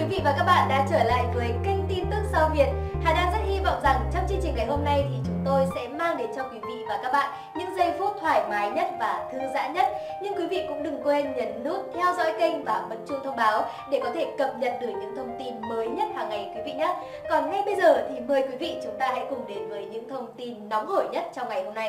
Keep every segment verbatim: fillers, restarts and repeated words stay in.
quý vị và các bạn đã trở lại với kênh tin tức Sao Việt. Hà đang rất hy vọng rằng trong chương trình ngày hôm nay thì chúng tôi sẽ mang đến cho quý vị và các bạn những giây phút thoải mái nhất và thư giãn nhất. Nhưng quý vị cũng đừng quên nhấn nút theo dõi kênh và bật chuông thông báo để có thể cập nhật được những thông tin mới nhất hàng ngày quý vị nhé. Còn ngay bây giờ thì mời quý vị chúng ta hãy cùng đến với những thông tin nóng hổi nhất trong ngày hôm nay.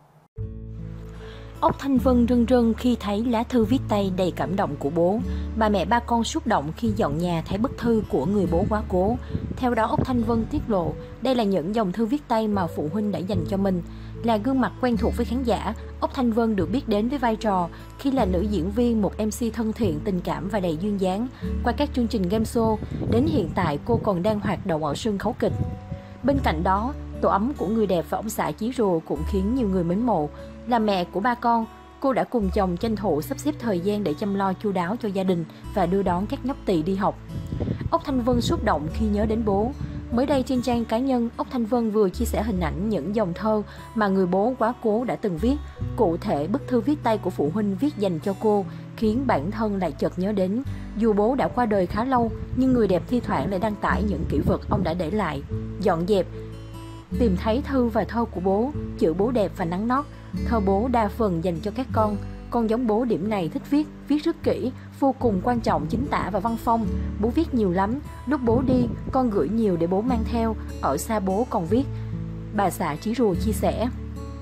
Ốc Thanh Vân rưng rưng khi thấy lá thư viết tay đầy cảm động của bố. Bà mẹ ba con xúc động khi dọn nhà thấy bức thư của người bố quá cố. Theo đó, Ốc Thanh Vân tiết lộ đây là những dòng thư viết tay mà phụ huynh đã dành cho mình. Là gương mặt quen thuộc với khán giả, Ốc Thanh Vân được biết đến với vai trò khi là nữ diễn viên, một em xê thân thiện, tình cảm và đầy duyên dáng qua các chương trình game show. Đến hiện tại, cô còn đang hoạt động ở sân khấu kịch. Bên cạnh đó, tổ ấm của người đẹp và ông xã Chí Rùa cũng khiến nhiều người mến mộ. Là mẹ của ba con, cô đã cùng chồng tranh thủ sắp xếp thời gian để chăm lo chu đáo cho gia đình và đưa đón các nhóc tỳ đi học. Ốc Thanh Vân xúc động khi nhớ đến bố. Mới đây trên trang cá nhân, Ốc Thanh Vân vừa chia sẻ hình ảnh những dòng thơ mà người bố quá cố đã từng viết. Cụ thể, bức thư viết tay của phụ huynh viết dành cho cô khiến bản thân lại chợt nhớ đến. Dù bố đã qua đời khá lâu, nhưng người đẹp thi thoảng lại đăng tải những kỷ vật ông đã để lại. Dọn dẹp, tìm thấy thư và thơ của bố, chữ bố đẹp và nắng nót. Thơ bố đa phần dành cho các con. Con giống bố điểm này thích viết, viết rất kỹ, vô cùng quan trọng chính tả và văn phong. Bố viết nhiều lắm, lúc bố đi, con gửi nhiều để bố mang theo, ở xa bố còn viết. Bà xã Chí Rùa chia sẻ.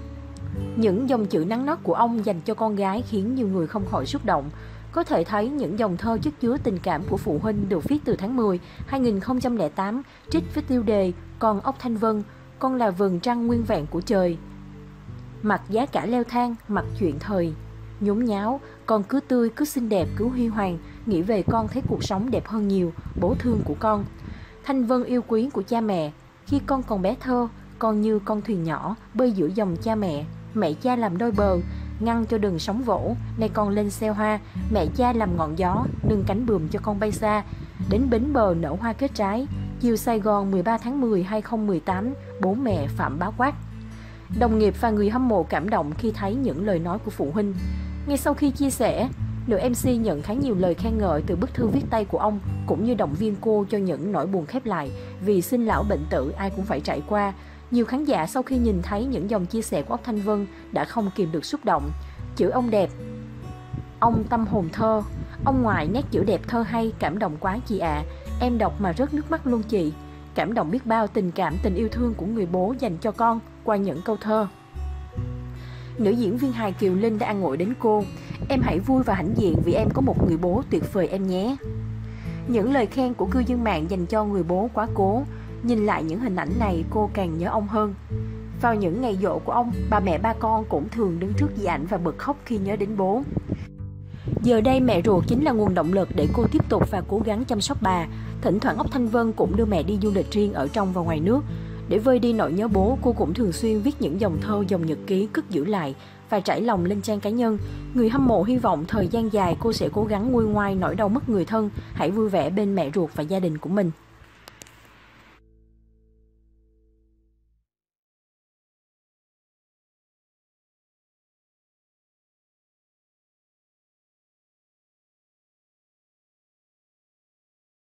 Những dòng chữ nắng nót của ông dành cho con gái khiến nhiều người không khỏi xúc động. Có thể thấy những dòng thơ chất chứa tình cảm của phụ huynh được viết từ tháng mười năm hai nghìn không trăm lẻ tám, trích với tiêu đề Con Ốc Thanh Vân, con là vầng trăng nguyên vẹn của trời. Mặt giá cả leo thang, mặt chuyện thời nhốn nháo, con cứ tươi, cứ xinh đẹp, cứ huy hoàng. Nghĩ về con thấy cuộc sống đẹp hơn nhiều, bố thương của con. Thanh Vân yêu quý của cha mẹ. Khi con còn bé thơ, con như con thuyền nhỏ bơi giữa dòng cha mẹ. Mẹ cha làm đôi bờ, ngăn cho đừng sóng vỗ. Nay con lên xe hoa, mẹ cha làm ngọn gió, nâng cánh buồm cho con bay xa. Đến bến bờ nở hoa kết trái. Chiều Sài Gòn mười ba tháng mười năm hai nghìn không trăm mười tám, bố mẹ Phạm Bá Quát. Đồng nghiệp và người hâm mộ cảm động khi thấy những lời nói của phụ huynh. Ngay sau khi chia sẻ, nữ em xê nhận khá nhiều lời khen ngợi từ bức thư viết tay của ông, cũng như động viên cô cho những nỗi buồn khép lại vì sinh lão bệnh tử ai cũng phải trải qua. Nhiều khán giả sau khi nhìn thấy những dòng chia sẻ của Ốc Thanh Vân đã không kìm được xúc động. Chữ ông đẹp, ông tâm hồn thơ, ông ngoại nét chữ đẹp thơ hay, cảm động quá chị ạ. À. Em đọc mà rớt nước mắt luôn chị. Cảm động biết bao tình cảm, tình yêu thương của người bố dành cho con qua những câu thơ. Nữ diễn viên hài Kiều Linh đã an ủi đến cô. Em hãy vui và hãnh diện vì em có một người bố tuyệt vời em nhé. Những lời khen của cư dân mạng dành cho người bố quá cố. Nhìn lại những hình ảnh này cô càng nhớ ông hơn. Vào những ngày giỗ của ông, bà mẹ ba con cũng thường đứng trước di ảnh và bật khóc khi nhớ đến bố. Giờ đây mẹ ruột chính là nguồn động lực để cô tiếp tục và cố gắng chăm sóc bà. Thỉnh thoảng Ốc Thanh Vân cũng đưa mẹ đi du lịch riêng ở trong và ngoài nước. Để vơi đi nỗi nhớ bố, cô cũng thường xuyên viết những dòng thơ, dòng nhật ký cất giữ lại và trải lòng lên trang cá nhân. Người hâm mộ hy vọng thời gian dài cô sẽ cố gắng nguôi ngoai nỗi đau mất người thân, hãy vui vẻ bên mẹ ruột và gia đình của mình.